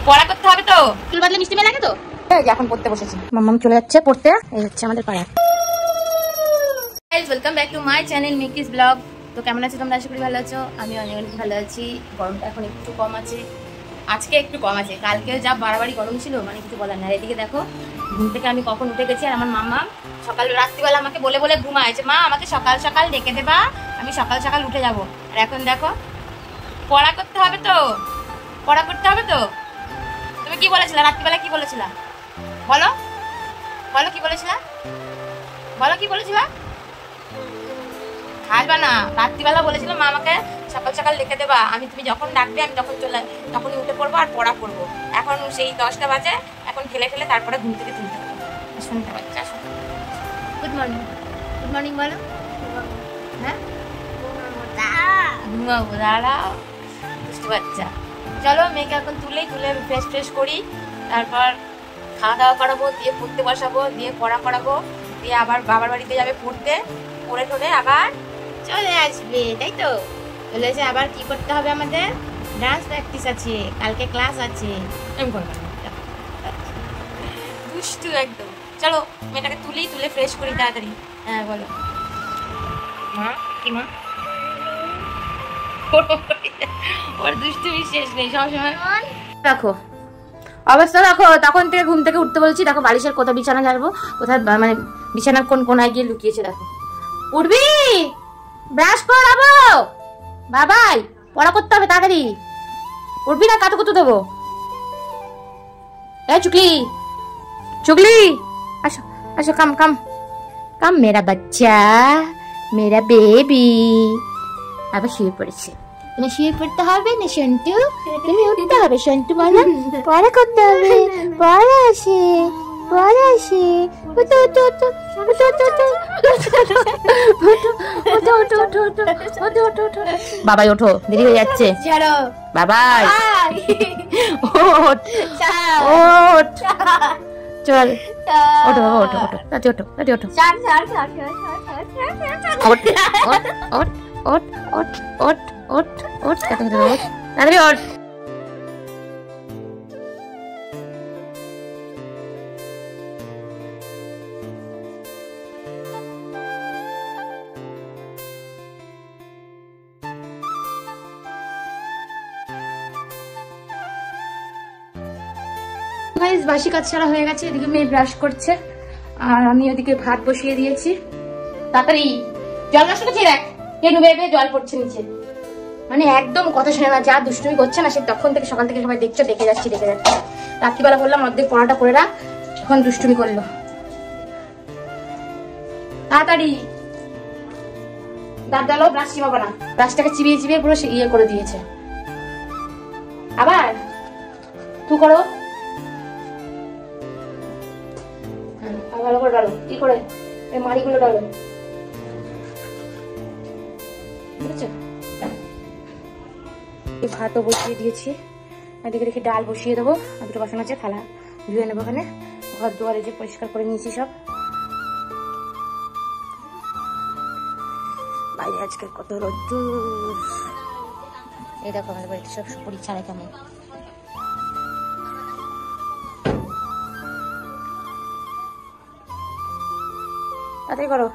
পড়া করতে হবে তো, চুল বাদলে মিষ্টি মেয়ে লাগে তো। এখন পড়তে বসেছি, মাম্মাম চলে যাচ্ছে পড়তে। এই হচ্ছে আমাদের পাড়া। Welcome back to my channel Mikis vlog. তো কেমন আছো তোমরা? আশা করি ভালো আছো। আমি অনেক অনেক ভালো আছি। গরমটা এখন একটু কম আছে, আজকে একটু কম আছে। কালকেও যা বাড়াবাড়ি গরম ছিল, মানে কিছু বলার না। এদিকে দেখো ঘুম থেকে আমি কখন উঠে গেছি, আর আমার মাম্মা সকাল রাত্রিবেলা আমাকে বলে বলে ঘুমায় যে মা আমাকে সকাল সকাল ডেকে দেবা, আমি সকাল সকাল উঠে যাব। আর এখন দেখো পড়া করতে হবে তো, পড়া করতে হবে তো। তুমি কি বলেছিলা রাত্রিবেলা? কি বলেছিলা বলো, বলো কি বলেছিলা, বলো কি বলেছিলা? আসবা না, রাত্রিবেলা বলেছিলাম মা আমাকে সকাল সকাল লিখে দেবা, আমি তুমি যখন ডাকবে আমি তখনই উঠে পড়বো আর পড়া করবো। এখন সেই 10টা বাজে, এখন খেলে খেলে তারপরে ঘুম থেকে তুলতে হবে। শুনতে পাচ্ছি, আসো। গুড মর্নিং, গুড মর্নিং বলো। হ্যাঁ ঘুমাবো, দাঁড়াও বুঝতে পারছা। চলো মেয়েকে এখন তুলে ফ্রেশ করি, তারপর খাওয়া দাওয়া করাবো, দিয়ে পড়তে বসাবো, দিয়ে পড়া করাবো, দিয়ে আবার বাবার বাড়িতে যাবে পড়তে, পড়ে ঠোড়ে আবার চলে আসবে, তাই তো? চলে এসে আবার কি করতে হবে আমাদের? ডান্স প্র্যাকটিস আছে, কালকে ক্লাস আছে। দুষ্টু একদম। চলো মেয়েটাকে তুলে ফ্রেশ করি তাড়াতাড়ি। হ্যাঁ বলো মা, কি মা? ওর দুষ্টুমি শেষ নেই, সবসময় দেখো অবস্থা দেখো। তখন থেকে ঘুম থেকে উঠতে বলছি, দেখো বালিশের কোথায় বিছানা ঝাড়বো, কোথায় মানে বিছানার কোন কোনায় গিয়ে লুকিয়েছে। দেখো উঠবি, ব্রাশ করাবো, বাবাই পড়া করতে হবে তাড়াতাড়ি। উঠবি না কাতুকুতু দেবো। এই চুকলি, চুকলি আসো আসো, কাম কাম কাম, মেরা বাচ্চা, মেরা বেবি। আবার শুয়ে পড়েছে। তুমি শুয়ে পড়তে হবে না সন্টু, তুমি উঠতে হবে সন্টু, বলো পড়া করতে হবে, পড়া আসে, পড়া আসে। উঠো উঠো উঠো উঠো উঠো উঠো উঠো উঠো। বাবাই ওঠো, দেরি হয়ে যাচ্ছে। বাবাই ওঠ ওঠ, চল ওঠো ওঠো ওঠো, রাতে ওঠো, রাতে ওঠো, ওঠ ওঠ ওঠ ওঠ ওঠ ওঠ ওঠ, তাড়াতাড়ি ওঠ। বাসি কাজ ছাড়া হয়ে গেছে। এদিকে মেয়ে ব্রাশ করছে, আর আমি ওদিকে ভাত বসিয়ে দিয়েছি। তাড়াতাড়ি জল নষ্ট করছি, দেখ কে ডুবে জল পড়ছে নিচে। মানে একদম কথা শোনে না, যা দুষ্টুমি করছে না সে তখন থেকে, সকাল থেকে সবাই দেখছো, দেখে যাচ্ছি। রাত্রিবেলা বললাম অর্ধেক পড়াটা করে রাখ, এখন দুষ্টুমি করলো। তাড়াতাড়ি দাঁত ডালো, ব্রাশ চিবাবো না, ব্রাশটাকে চিবিয়ে পুরো ইয়ে করে দিয়েছে। আবার তুই করো, ভালো করে ডালো, কি করে এই মাড়িগুলো ডালো, বুঝেছো? ভাতও বসিয়ে দিয়েছি, এদিকে দেখি ডাল বসিয়ে দেবো, আর দুটো বাসন আছে, থালা ধুয়ে নেবো। ওখানে ঘর দুয়ারে যে পরিষ্কার করে নিয়েছি সব। বাইরে আজকে কত রোদ্দুর। এই দেখো আমাদের বাড়িতে সব সুপুরি ছাড়া কেমন। তাড়াতাড়ি করো,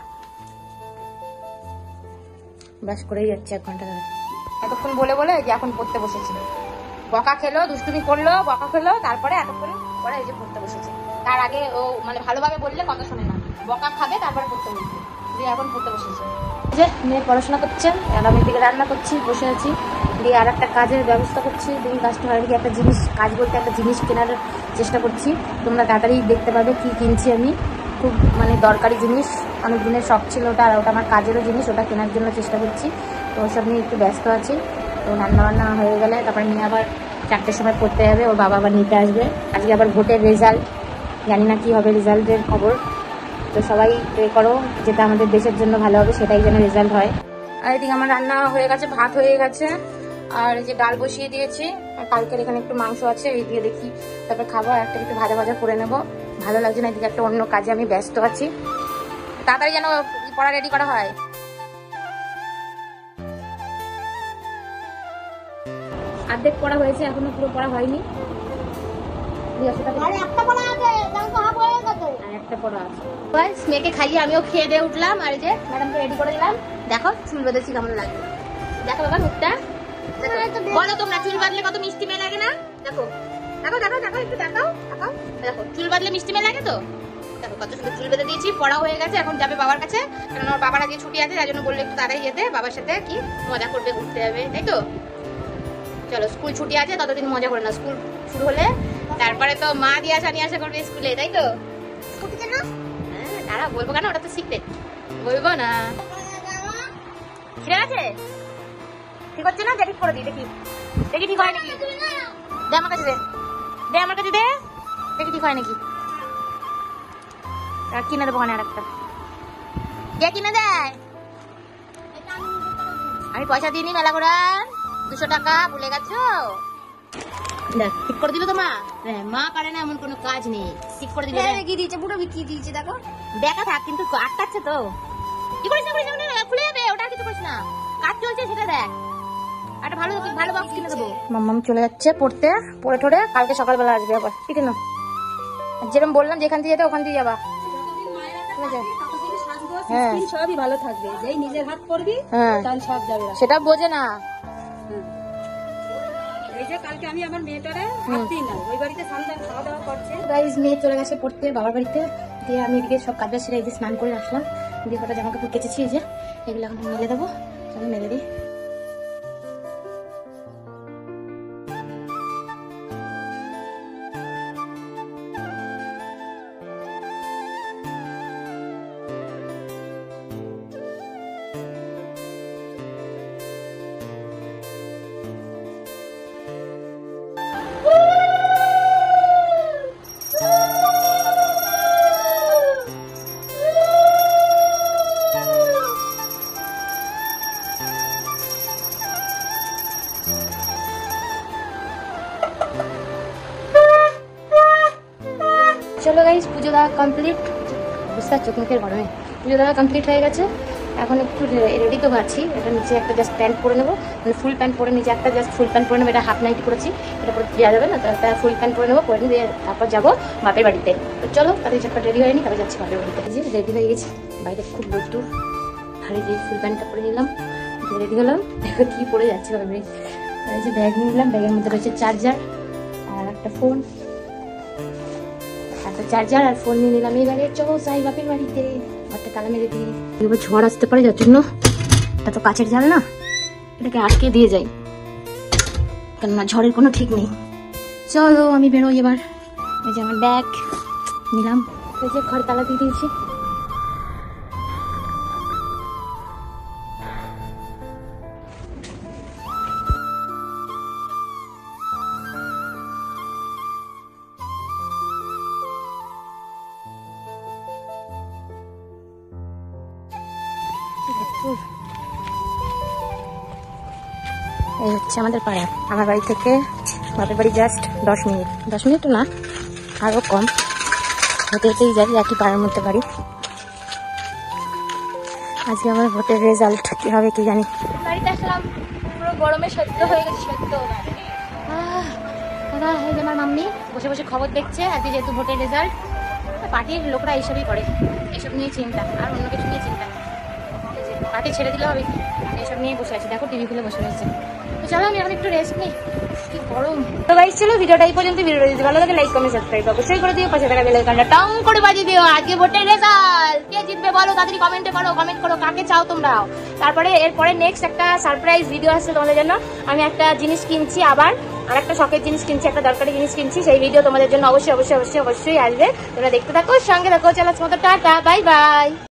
ব্রাশ করেই যাচ্ছে 1 ঘন্টা ধরে। এতক্ষণ বলে বলে যে এখন পড়তে বসেছি। বকা খেলো, দুষ্টুমি করলো, বকা খেলো, তারপরে এতক্ষণ পরে এই যে পড়তে বসেছে। তার আগে ও মানে ভালোভাবে বললে কথা শোনে না, বকা খাবে তারপরে পড়তে বসবে, দিয়ে এখন পড়তে বসেছে। যে মেয়ে পড়াশোনা করছে, আর আমি দিকে রান্না করছি, বসে আছি। দিয়ে আর একটা কাজের ব্যবস্থা করছি, দুই কাস্টমারের দিকে একটা জিনিস, কাজ বলতে একটা জিনিস কেনার চেষ্টা করছি। তোমরা তাড়াতাড়ি দেখতে পাবে কি কিনছি আমি। খুব মানে দরকারি জিনিস, অনেক দিনের শখ ছিল ওটা, আর ওটা আমার কাজেরও জিনিস, ওটা কেনার জন্য চেষ্টা করছি। তো ওসব নিয়ে একটু ব্যস্ত আছি। তো রান্নাবান্না হয়ে গেলে তারপরে নিয়ে আবার 4টের সময় পড়তে যাবে, ওর বাবা আবার নিতে আসবে। আজকে আবার ভোটের রেজাল্ট, জানি না কি হবে রেজাল্টের খবর। তো সবাই প্রে করো যেটা আমাদের দেশের জন্য ভালো হবে সেটাই যেন রেজাল্ট হয়। আর এদিকে আমার রান্না হয়ে গেছে, ভাত হয়ে গেছে, আর এই যে ডাল বসিয়ে দিয়েছি। আর কালকের এখানে একটু মাংস আছে, এই দিয়ে দেখি তারপর খাবো। আর একটা একটু ভাজা করে নেবো, ভালো লাগছে না। এদিকে একটা অন্য কাজে আমি ব্যস্ত আছি, তাড়াতাড়ি যেন পড়া রেডি করা হয়। অর্ধেক পড়া হয়েছে, এখনো পুরো পড়া হয়নি। মেয়েকে খাইয়ে আমিও খেয়ে দিয়ে উঠলাম, আর এই যে ম্যাডামকে রেডি করে দিলাম। দেখো চুল বেঁধেছি কেমন লাগে, দেখো বাবা মুখটা। বলো তোমরা চুল বাঁধলে কত মিষ্টি মেয়ে লাগে না? দেখো দেখো দেখো দেখো একটু দেখাও দেখাও, দেখো চুল বাঁধলে মিষ্টি মেয়ে লাগে তো। দেখো কত সুন্দর চুল বেঁধে দিয়েছি, পড়া হয়ে গেছে, এখন যাবে বাবার কাছে, কারণ ওর বাবার আগে ছুটি আছে, তাই জন্য বললে একটু তাড়াতাড়ি যেতে, বাবার সাথে কি মজা করবে, ঘুরতে যাবে, তাই তো। চলো স্কুল ছুটি আছে, ততদিন মজা করে না, স্কুল শুরু হলে তারপরে তো মা দিয়ে আসা নিয়ে আসা করবে স্কুলে, তাই তো। হ্যাঁ দাঁড়া, বলবো কেন, ওটা তো সিক্রেট, বলবো না। ঠিক আছে, ঠিক হচ্ছে না, ঠিক করে দিই, দেখি দেখি ঠিক হয় নাকি। দে আমার কাছে, দে দে আমার কাছে, দে দেখি ঠিক হয় নাকি। আর কিনে দেবো ওখানে আর একটা, কে কিনে দেয়? আমি পয়সা দিইনি মেলা ঘোরার, 200 টাকা ভুলে গেছো। দেখ ঠিক করে দিল তো মা, মা পারে না এমন কোনো কাজ নেই, ঠিক করে দিলে। কি দিয়েছে পুরো বিক্রি দিয়েছে, দেখো দেখা থাক, কিন্তু আটকাচ্ছে তো। কি করিস না, খুলে যাবে, ওটা কিছু করিস না, কাজ চলছে সেটা দেখ। একটা ভালো ভালো বক্স কিনে দেবো। মাম্মাম চলে যাচ্ছে পড়তে, পড়ে ঠোড়ে কালকে সকালবেলা আসবে আবার, ঠিক না? যেরকম বললাম যেখান দিয়ে যেতে ওখান দিয়ে যাবা, হ্যাঁ সবই ভালো থাকবে, যেই নিজের হাত করবি তাহলে সব যাবে, সেটা বোঝে না। এই যে কালকে আমি আমার মেয়েটারে হাতই না, ওই বাড়িতে সামদান খাওয়া দাওয়া করছে, গাইস মেয়ে চলে গেছে পড়তে বাবার বাড়িতে, দিয়ে আমি এদিকে সব কাজটা সেরে এই যে স্নান করে আসলাম, দিয়ে কটা জামা কাপড় কেচেছি, এই যে এগুলো এখন মেলে দেবো, চলো মেলে দিই। চলো গাইস, পুজো দেওয়া কমপ্লিট, বুঝতে পারছো মুখের গরমে পুজো দেওয়া কমপ্লিট হয়ে গেছে। এখন একটু রেডি তো পাচ্ছি, এটা নিচে একটা জাস্ট প্যান্ট পরে নেবো, মানে ফুল প্যান্ট পরে নিচে একটা জাস্ট ফুল প্যান্ট পরে নেবো, এটা হাফ নাইটি করেছি, এটা পরে দেওয়া যাবে না, তো একটা ফুল প্যান্ট পরে নেবো, পরে নিয়ে তারপর যাবো বাপের বাড়িতে। তো চলো তাদের যখন রেডি হয়নি তবে যাচ্ছি বাপের বাড়িতে। যে রেডি হয়ে গেছি, বাইরে খুব রোদ্দুর, ভারী যে ফুল প্যান্টটা পরে নিলাম, রেডি হলাম, দেখো কি পরে যাচ্ছি বাপের বাড়ি। এই যে ব্যাগ নিয়ে নিলাম, ব্যাগের মধ্যে রয়েছে চার্জার আর একটা ফোন, চার্জার আর ফোন নিয়ে নিলাম। এবারে চলো যাই বাপের বাড়িতে, ঘরটা তালা মেরে দিই, এবার ঝড় আসতে পারে, যার জন্য এত কাছের জাল না, এটাকে আটকে দিয়ে যাই, কেননা ঝড়ের কোনো ঠিক নেই। চলো আমি বেরোই এবার, এই যে আমার ব্যাগ নিলাম, এই যে ঘর তালা দিয়ে দিয়েছি। এই হচ্ছে আমাদের পাড়া, আমার বাড়ি থেকে বাপের বাড়ি জাস্ট 10 মিনিট, 10 মিনিট না আরো কম, হেঁটে হেঁটেই যাই, একই পাড়ার মধ্যে বাড়ি। আজকে আমার ভোটের রেজাল্ট কি হবে কি জানি। বাড়িতে আসলাম, পুরো গরমে সহ্য হয়ে গেছে, সহ্য। দাদা এই যে আমার মাম্মি বসে বসে খবর দেখছে, আজকে যেহেতু ভোটের রেজাল্ট, পার্টির লোকরা এইসবই করে, এইসব নিয়ে চিন্তা, আর অন্য কিছু নিয়ে চিন্তা, পার্টি ছেড়ে দিলে হবে, এইসব নিয়ে বসে আছে, দেখো টিভি খুলে বসে রয়েছে। তো চলো আমি এখন একটু রেস্ট নিই, কি গরম। তো গাইস চলো ভিডিওটা এই পর্যন্ত, ভিডিওটা যদি ভালো লাগে লাইক কমেন্ট সাবস্ক্রাইব অবশ্যই করে দিও, পাশে থাকা বেল আইকনটা টং করে বাজিয়ে দিও। আজকে ভোটের রেজাল্ট কে জিতবে বলো, তাড়াতাড়ি কমেন্টে করো, কমেন্ট করো কাকে চাও তোমরাও। তারপরে এরপরে নেক্সট একটা সারপ্রাইজ ভিডিও আসছে তোমাদের জন্য, আমি একটা জিনিস কিনছি, আবার আর একটা শখের জিনিস কিনছি, একটা দরকারি জিনিস কিনছি, সেই ভিডিও তোমাদের জন্য অবশ্যই অবশ্যই অবশ্যই অবশ্যই আসবে, তোমরা দেখতে থাকো, সঙ্গে থাকো। চলো মতো টাটা, বাই বাই।